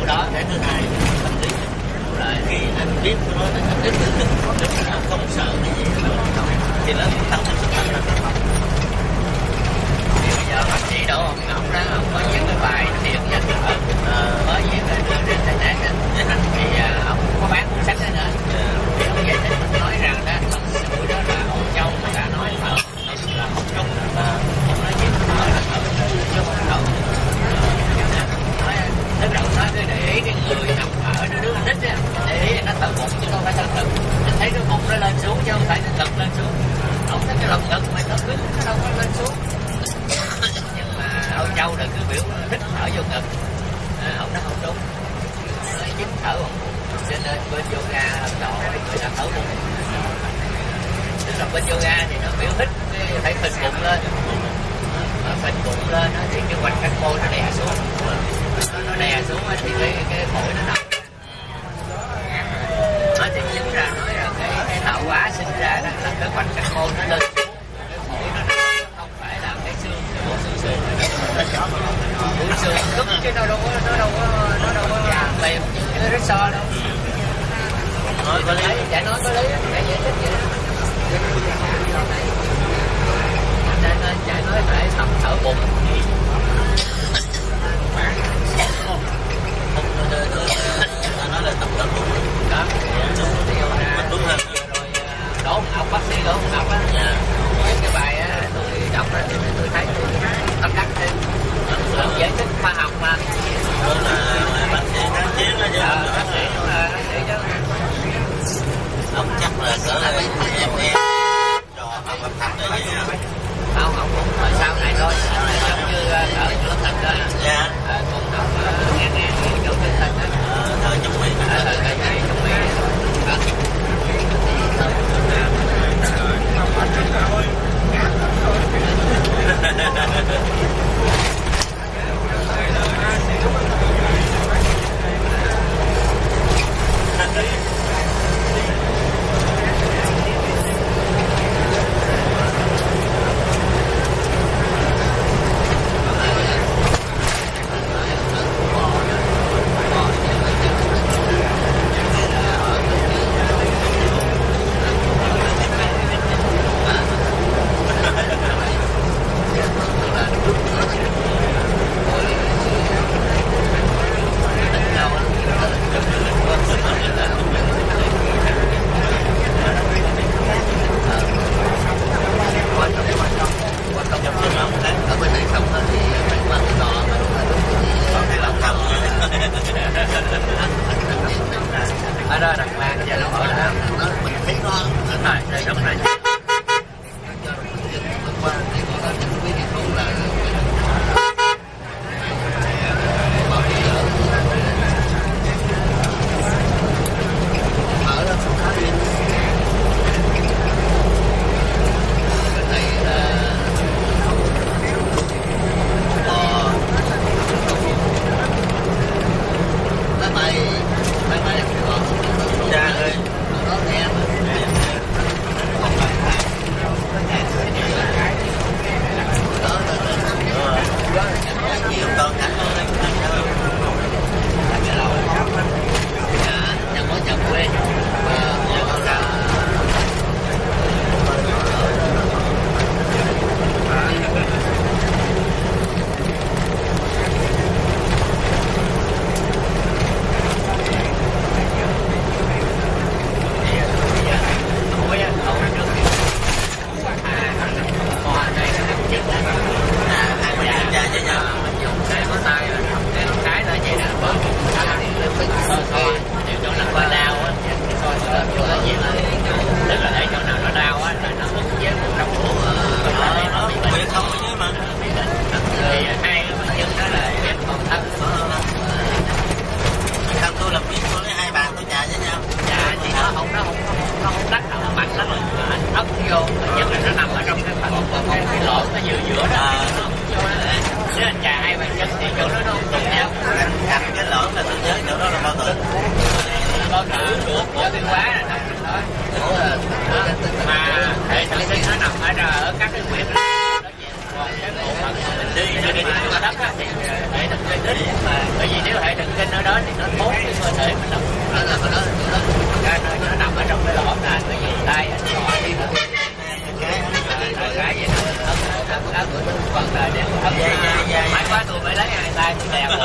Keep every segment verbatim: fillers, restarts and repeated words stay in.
đó. Cái thứ hai tâm lý lại khi anh biết nó là anh biết tự tin, anh không sợ cái gì thì nó tăng thêm sức mạnh. Thì bây giờ bác sĩ Đỗ Hồng Ngọc đó, ông có viết cái bài thiện nhân ở có viết trên internet thì ông có bán cuốn sách đó nữa. Thì ông giải thích nói rằng đó buổi đó là ông Châu người ta nói thở là không đúng, ông nói chuyện thở là thở chứ không thở. Tức là ông nói cái để ý cái người nằm thở nó đứa nít á, để ý nó thở bụng chứ không phải thở ngực. Mình thấy cái bụng nó lên xuống chứ không phải cái ngực lên xuống. Ông thấy cái lồng ngực mày thở cứng nó đâu có lên xuống. Nhưng mà ông Châu là cứ biểu thích thở vô ngực, à, ông nói không đúng, nói chính thở bằng bụng. Cho nên bên yoga Ấn Độ người ta thở bụng. Tức là bên yoga thì nó biểu thích cái phải phình bụng lên, nó phình bụng lên thì cái quanh cánh môi nó đè xuống, nó đè xuống thì cái cái phổi nó nằm. Nó thì chính ra nói là cái cái tạo hóa sinh ra đó là cái quanh cánh môi nó lên xuống, cái phổi nó nằm, không phải là cái xương, cái bộ xương xương bộ xương cứng chứ nó đâu có nó đâu có nó đâu có mềm như cái rất so đâu. Nói có lý, chả nói có lý, chả giải thích vậy đó. Nên chả nói phải tập thở bụng. Nói là tập thở bụng đó. Đúng hơn. Rồi Đỗ ông bác sĩ Đỗ Hồng Ngọc á, cái bài á tôi đọc á thì tôi thấy tôi tâm đắc thêm. Ông giải thích khoa học mà. Đó là bác sĩ kháng chiến đó chứ. Bác sĩ là bác sĩ đó. Ông chắc là cỡ là em em trò học học thật rồi vậy. Không, không, cũng hồi sau này thôi. Giống như ở chỗ Thịnh đó. Dạ. Cũng học nghe nghe chỗ Thịnh đó. Thời trung Mỹ. Thời trung Mỹ. Ở đó đặt lan giờ nó ở đó mình thấy nó ở đây rất là Hãy subscribe cho kênh Ghiền Mì Gõ để không bỏ lỡ những video hấp dẫn. đó thì nó thốn cái cơ thể mình nằm nó là nó nó nó nó nằm ở trong cái lỗ này nó dùng tay anh gọi đi nữa cái cái gì đó ấm ấm của nó còn là đeo ấm mãi quá tôi phải lấy hai tay tôi đeo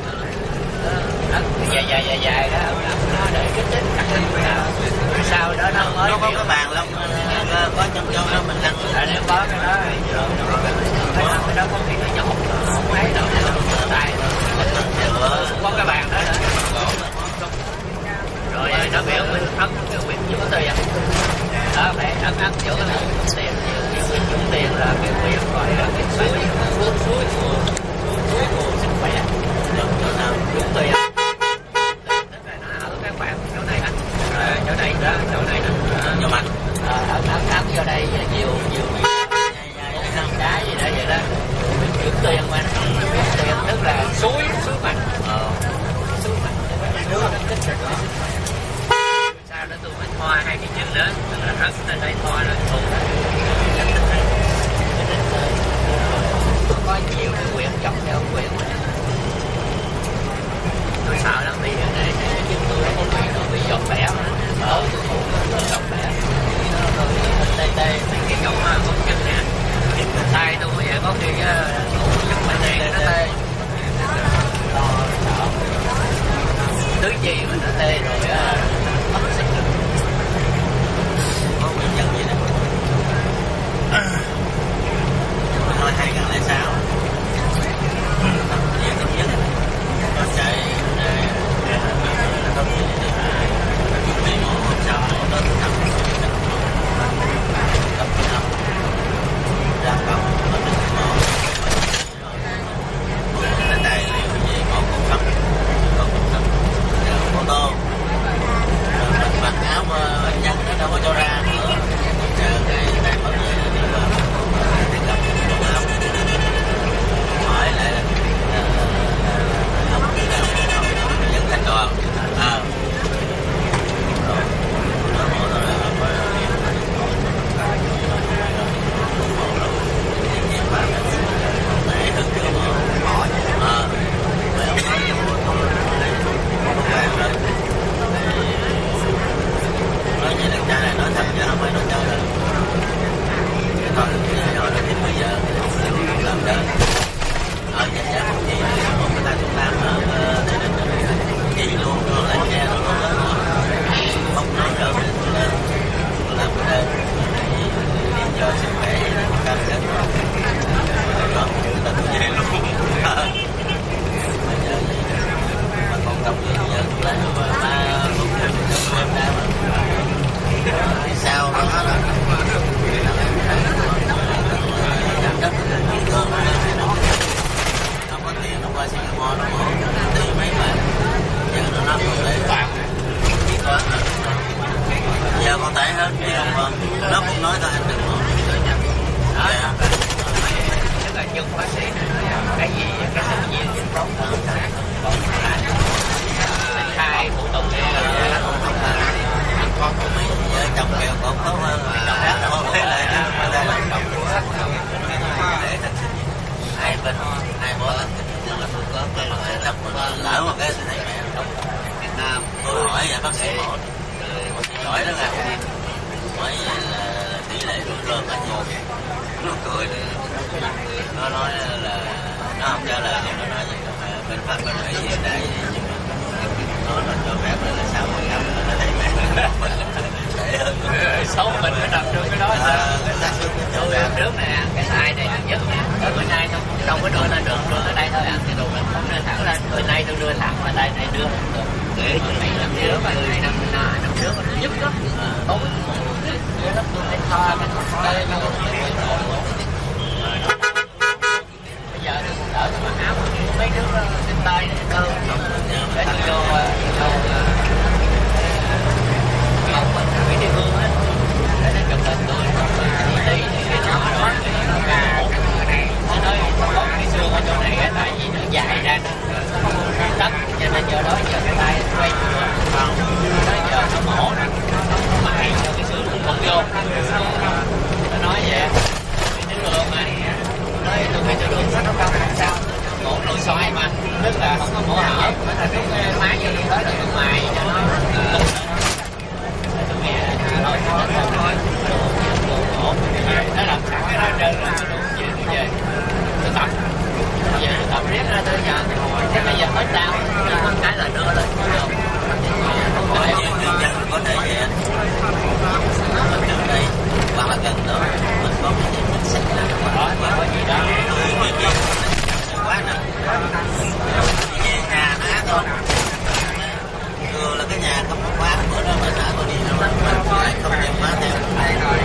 dài dài dài dài đó nó để kích thích cắt nào sau đó nó mới nó có cái bàn lông có trong trong đó mình lăn là nếu có cái đó cái đó có khi nó nhột không ấy đâu tay có cái bàn đó rồi nó bị ông ấn bị chưa có tiền đó phải ấn ấn chỗ là tiền dùng tiền là cái quyền gọi là cái suối suối suối suối nguồn sức khỏe đúng tiền ở cái khoảng chỗ này anh chỗ này đó chỗ này nè cho mặt ấn ấn ấn vô đây nhiều nhiều đá gì đó vậy đó kiếm tiền mà kiếm tiền tức là suối suối mặt suối mặt sao đó tôi phải thoa hai cái chân nữa là rất là đây thoa rồi thùng có nhiều cái quyển chọc theo quyển tôi sợ lắm đi để cái chân tôi nó có quyển nó bị giọt bẻ ở tôi giọt bẻ tê tê mấy cái chỗ mà không chân nè tay tôi vậy có khi chân mình này nó tê thứ gì mà nó tê rồi á mất sức lực có nguyên nhân gì đó nói hai ngàn lẻ sáu nhiều thứ nhất nó chạy nó không gì để chuẩn bị mổ hôm sau mổ đến năm tập năm ra phòng nó được mổ nó tài liệu về mổ cuộc sống còn cuộc sống mô tô mình mặc áo bệnh nhân nó đâu có cho ra nữa chờ cái tay mất về đi vào thì gặp một cái lông hỏi lại là ông cái nào ông dẫn thành đoàn à rồi nó mổ rồi là ông phải để hứng cái mổ hỏi à rồi ông nói nói như thằng cha này nói thật chứ không phải nói chơi rồi cái con cái nhỏ nó đến bây giờ không làm được ở nhà nhà không chỉ một cái tay thuốc nam ở chỉ luôn rồi lấy xe rồi nó lớn không nói được tôi làm cái đơn đi cho sức khỏe nó cam kết rồi đó là tôi về luôn bây giờ mà còn công việc giờ tôi lấy mà ba lúc em em ra mà thì sao đó đó giám đốc thường nó có tiền nó qua Singapore nó mổ tiền mấy bạn giờ nó nói còn để phạm chỉ có giờ con tệ hết chứ không còn nó cũng nói thôi anh đừng mổ đó tức là dân bác sĩ cái gì cái gì gì bóng còn khai phụ tùng con của mấy vợ chồng kêu còn tốt hơn chồng khác đâu thế lại nó ra làm chồng để thành hai bên hai bố là tôi có cái đập lỡ một cái thấy mẹ Việt Nam tôi hỏi vậy bác sĩ mổ bác sĩ giỏi đó ra hỏi vậy là tỷ lệ rủi ro bao nhiêu nó cười nó nói là nó không trả lời nhưng nó nói vậy bên pháp bên ấy gì đây nó là cho phép là sáu mươi năm nó thấy mẹ xấu mình phải đập được cái đó tôi trước nè cái tay này nhất ở bên này không đâu có đưa lên được đưa ở đây thôi ăn cái đồ mình không đưa thẳng lên bên này tôi đưa thẳng mà tay này đưa được để chuẩn bị làm trước mà người năm năm trước nó giúp lắm tối tôi lắm tôi phải thoa cái đây bây giờ tôi đỡ tôi mặc áo mấy đứa trên tay này cơ để tôi vô không mình phải đi hương á để nó chụp hình tôi đi đi thì cái nhỏ đó nó gà nó nói có cái xương ở chỗ này á tại vì nó dài ra nó không có đất cho nên giờ đó giờ cái tay quay nó giờ nó mổ nó mại cho cái xương cũng không vô nó nói vậy cái đường mà nói tôi phải cho đường nó cao làm sao mổ nội xoay mà nó tức là không có mổ hở, mà ta cái máy gì tới từ bên ngoài cho nó mẹ nói thôi thôi thôi nó làm sẵn cái đó trơn rồi về về tôi tập về tôi tập riết ra tới giờ thế bây giờ hết đau một cái là đưa lên có nhiều người dân có thể vậy anh. Mình trước đây hoặc là gần đó mình có cái gì mình xịt là đó có gì đó người kia quá nè về nhà ná thôi thường là cái nhà không có khóa bữa đó mình đã có đi đâu mình lại không đem khóa theo